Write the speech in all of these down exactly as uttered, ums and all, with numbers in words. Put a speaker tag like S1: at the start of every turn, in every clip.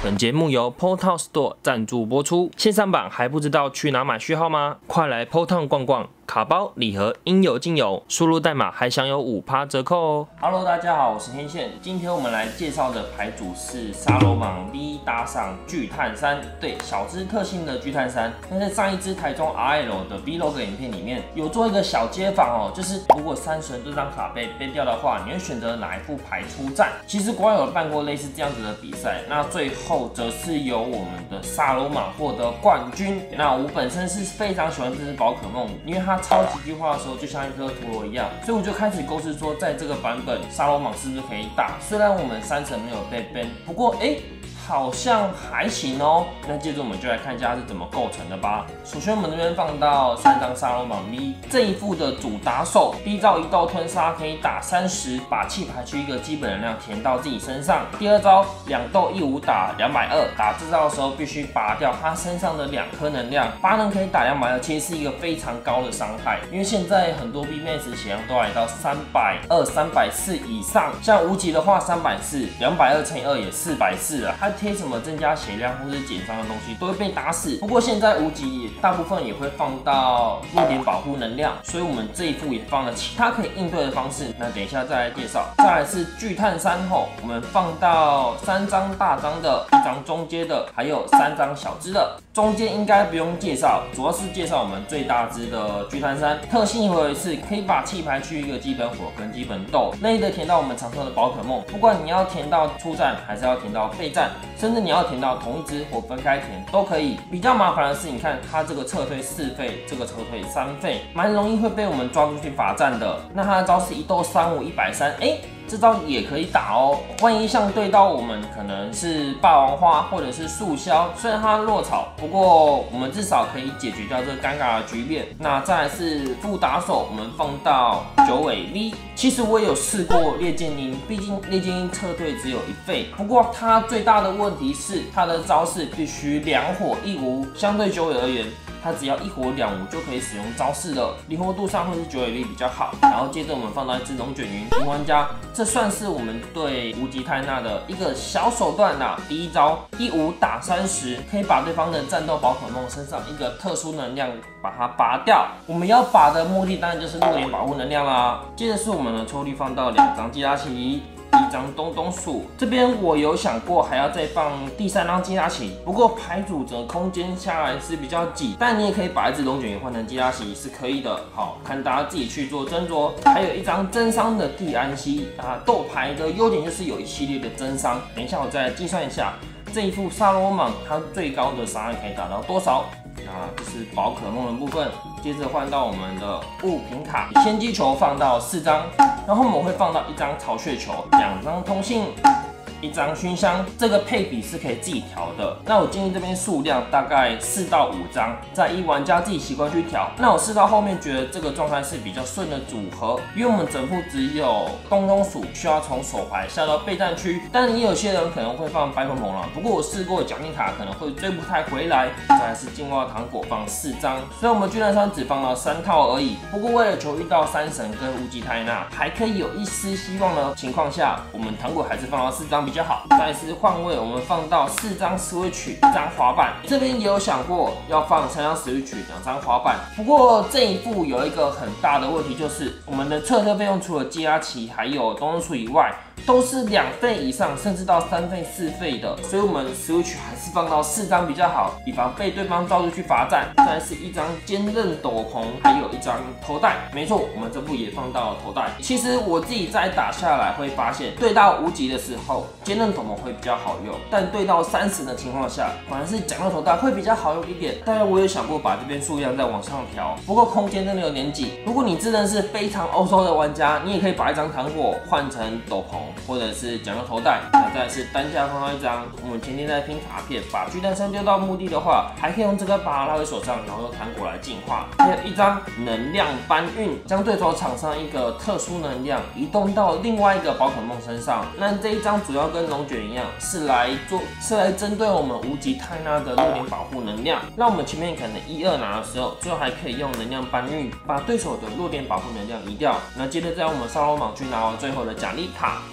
S1: 本节目由 Portal Store 赞助播出。线上版还不知道去哪买序号吗？快来 Portal 逛逛，卡包礼盒应有尽有，输入代码还享有 百分之五 折扣哦。Hello， 大家好，我是天线。今天我们来介绍的牌组是沙罗芒 V 搭上巨碳三，对，小只特性的巨碳三。那在上一支台中 R L 的 Vlog 影片里面有做一个小街访哦，就是如果三神这张卡被 ban 掉的话，你会选择哪一副牌出战？其实国外有办过类似这样子的比赛，那最后则是由我们的沙罗芒获得冠军。那我本身是非常喜欢这只宝可梦，因为它超级巨化的时候就像一颗陀螺一样，所以我就开始构思说，在这个版本沙罗芒是不是可以打？虽然我们三神没有被 ban， 不过哎。欸好像还行哦。那接着我们就来看一下它是怎么构成的吧。首先我们这边放到三张沙罗芒 V， 这一副的主打手，第一招一道吞杀可以打三十，把气排区一个基本能量填到自己身上。第二招两斗一五打两百二，打这招的时候必须拔掉他身上的两颗能量，八能可以打两百二，其实是一个非常高的伤害，因为现在很多 V Max 血量都来到三百二、三百四以上，像无极的话三百四，两百二乘以二也四百四啊。它贴什么增加血量或是减伤的东西都会被打死。不过现在无极大部分也会放到弱点保护能量，所以我们这一副也放了其他可以应对的方式。那等一下再来介绍。再来是巨碳三后，我们放到三张大张的，一张中阶的，还有三张小只的。中间应该不用介绍，主要是介绍我们最大只的巨碳三。特性一回合一次，可以把气排区一个基本火跟基本豆内的填到我们常说的宝可梦，不管你要填到出战还是要填到备战，甚至你要填到同一只或分开填都可以。比较麻烦的是，你看它这个撤退四费，这个撤退三费，蛮容易会被我们抓出去罚站的。那它的招是一斗三五一百三，哎。这招也可以打哦，万一像对到我们可能是霸王花或者是速鸮，虽然它落草，不过我们至少可以解决掉这个尴尬的局面。那再来是副打手，我们放到九尾 V。其实我也有试过烈剑鹰，毕竟烈剑鹰撤退只有一费，不过它最大的问题是它的招式必须两火一无，相对九尾而言。它只要一火两无就可以使用招式了，灵活度上会是九尾力比较好。然后接着我们放到一只龙卷云，云玩家，这算是我们对无极泰纳的一个小手段啦。第一招一五打三十，可以把对方的战斗宝可梦身上一个特殊能量把它拔掉。我们要拔的目的当然就是弱点保护能量啦。接着是我们的抽屉放到两张基拉奇。一张东东鼠，这边我有想过还要再放第三张基拉奇，不过牌组整个空间下来是比较挤，但你也可以把一只龙卷云换成基拉奇是可以的。好，看大家自己去做斟酌。还有一张增伤的蒂安西啊，斗牌的优点就是有一系列的增伤。等一下我再来计算一下，这一副沙罗芒它最高的伤害可以达到多少？啊，这是宝可梦的部分。接着换到我们的物品卡，先机球放到四张，然后我们会放到一张巢穴球，两张通信，一张熏香，这个配比是可以自己调的。那我建议这边数量大概四到五张，再依玩家自己习惯去调。那我试到后面觉得这个状态是比较顺的组合，因为我们整副只有东东鼠需要从手牌下到备战区，但也有些人可能会放白蓬蓬啦。不过我试过奖励卡可能会追不太回来。再来是进化糖果放四张，虽然我们巨蛋三只放了三套而已，不过为了求遇到三神跟无极泰纳还可以有一丝希望的情况下，我们糖果还是放到四张比较好。再是换位，我们放到四张 Switch， 一张滑板。这边也有想过要放三张 Switch， 两张滑板。不过这一副有一个很大的问题，就是我们的撤退费用除了基拉奇还有东东鼠以外，都是两费以上，甚至到三费、四费的，所以我们 Switch 还是放到四张比较好，以防被对方招出去罚站。再来是一张坚韧斗篷，还有一张头带。没错，我们这部也放到了头带。其实我自己在打下来会发现，对到无极的时候，坚韧斗篷会比较好用，但对到三十的情况下，反而是讲到头带会比较好用一点。当然，我也想过把这边数量再往上调，不过空间真的有点挤。如果你真的是非常欧洲的玩家，你也可以把一张糖果换成斗篷。或者是讲到头带，那再来是单价放到一张。我们前天在拼卡片，把巨蛋三丢到墓地的话，还可以用这个把它拉回手上，然后用糖果来净化。还有一张能量搬运，将对手场上一个特殊能量移动到另外一个宝可梦身上。那这一张主要跟龙卷一样，是来做是来针对我们无极泰纳的弱点保护能量，让我们前面可能一二拿的时候，最后还可以用能量搬运把对手的弱点保护能量移掉。那接着在我们沙罗芒去拿完最后的奖励卡。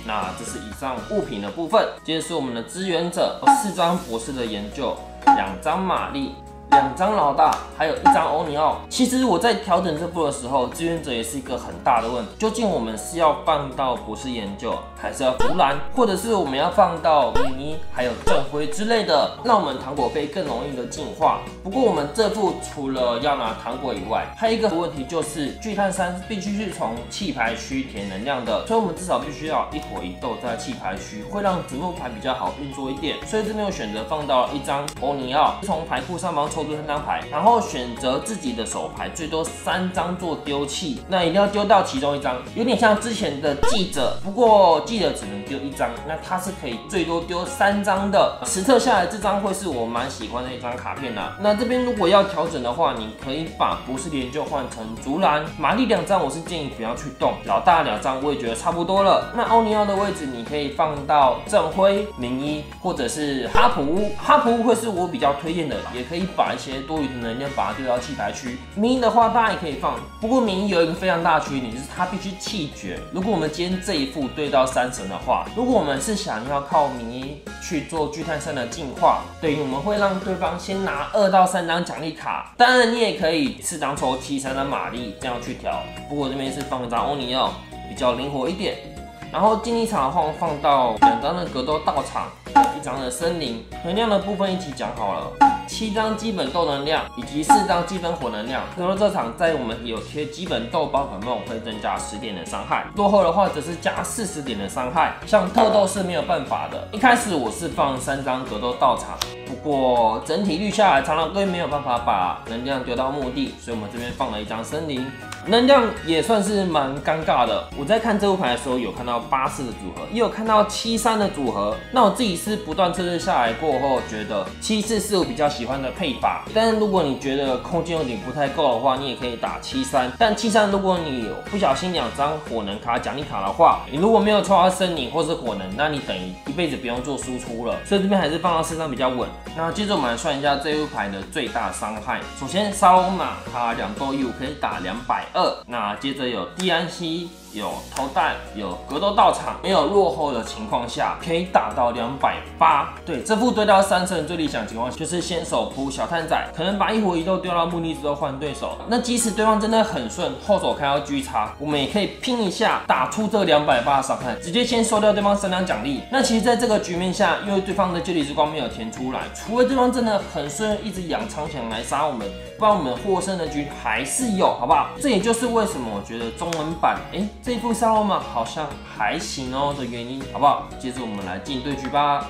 S1: 那这是以上物品的部分，接着是我们的支援者，四张博士的研究，两张玛丽。 两张老大，还有一张欧尼奥。其实我在调整这部的时候，志愿者也是一个很大的问题。究竟我们是要放到博士研究，还是要竹篮，或者是我们要放到米妮，还有正辉之类的，让我们糖果可以更容易的进化。不过我们这副除了要拿糖果以外，还有一个问题就是聚碳三必须是从弃牌区填能量的，所以我们至少必须要一火一豆在弃牌区，会让子木牌比较好运作一点。所以这边我选择放到了一张欧尼奥，从牌库上方抽。 三张牌，然后选择自己的手牌，最多三张做丢弃，那一定要丢到其中一张，有点像之前的记者，不过记者只能丢一张，那它是可以最多丢三张的。实测下来，这张会是我蛮喜欢的一张卡片啦。那这边如果要调整的话，你可以把博士研究换成竹篮，玛丽两张我是建议不要去动，老大两张我也觉得差不多了。那欧尼奥的位置你可以放到正辉、明一或者是哈普乌，哈普乌会是我比较推荐的，也可以把。 一些多余的能量把它丢到弃牌区。迷的话，大家也可以放，不过迷有一个非常大的缺点，就是它必须弃绝。如果我们今天这一副对到三神的话，如果我们是想要靠迷去做聚碳三的进化，对，我们会让对方先拿二到三张奖励卡。当然，你也可以适当抽七三的玛丽这样去调。不过这边是放一张欧尼奥，比较灵活一点。然后竞技场的话，放到两张的格斗道场，一张的森林。能量的部分一起讲好了。 七张基本豆能量以及四张积分火能量。格斗这场在我们有贴基本豆宝可梦会增加十点的伤害，落后的话则是加四十点的伤害。像特豆是没有办法的。一开始我是放三张格斗道场，不过整体率下来，长老队没有办法把能量丢到墓地，所以我们这边放了一张森林。能量也算是蛮尴尬的。我在看这副牌的时候，有看到八四的组合，也有看到七三的组合。那我自己是不断测试下来过后，觉得七四是我比较喜欢的配法。但是如果你觉得空间有点不太够的话，你也可以打七三。但七三如果你有不小心两张火能卡奖励卡的话，你如果没有抽到森林或是火能，那你等于一辈子不用做输出了。所以这边还是放到四张比较稳。那接着我们来算一下这副牌的最大伤害。首先沙龙马它两斗一五可以打两百二，那接着有蒂安西。 有投弹，有格斗道场，没有落后的情况下，可以打到两百八。对，这副对到三胜最理想情况就是先手扑小探仔，可能把一火一豆丢到墓地之后换对手。那即使对方真的很顺，后手开到 G 叉，我们也可以拼一下，打出这两百八的伤害，直接先收掉对方三张奖励。那其实，在这个局面下，因为对方的接力之光没有填出来，除非对方真的很顺，一直养长墙来杀我们，不然我们获胜的局还是有，好不好？这也就是为什么我觉得中文版，哎、欸。 这一副沙罗马好像还行哦的原因，好不好？接着我们来进对局吧。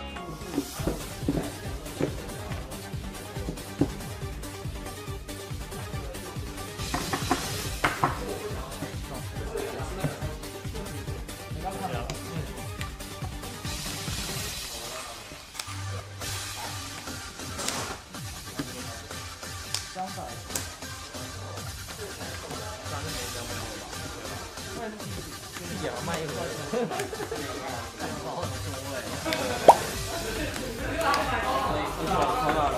S1: 也要卖一会儿，好多哎。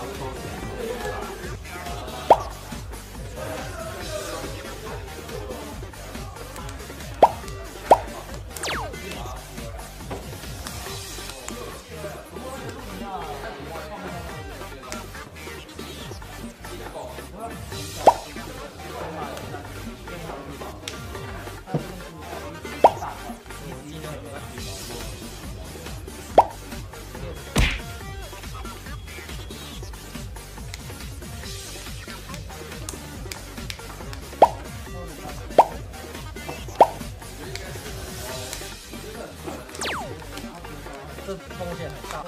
S1: 这风险很大。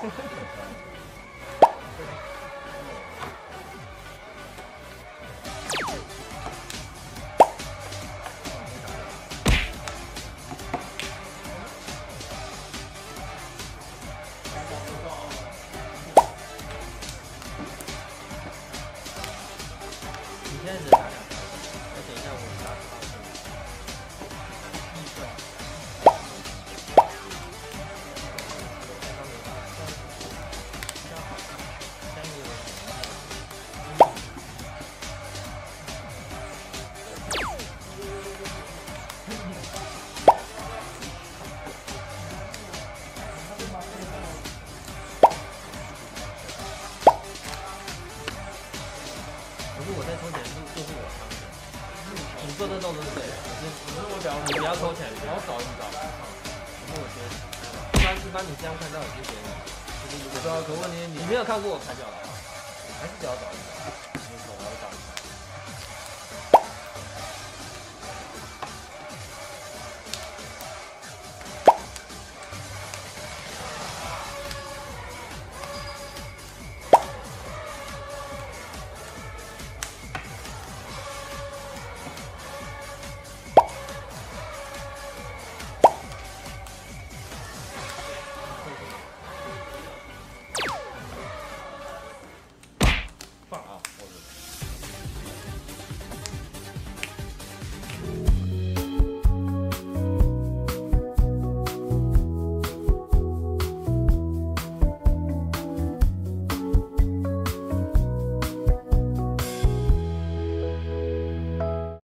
S1: 你现在只打两条，我等一下我打四号。可是我在抽钱是就是我仓的，你做这动作是对的，可是我只要你不要抽钱，不要找你找。可是我觉得，一般一般你这样看到也是别人，就是对啊，可问题你没有看过我开掉的，还是只要找你找。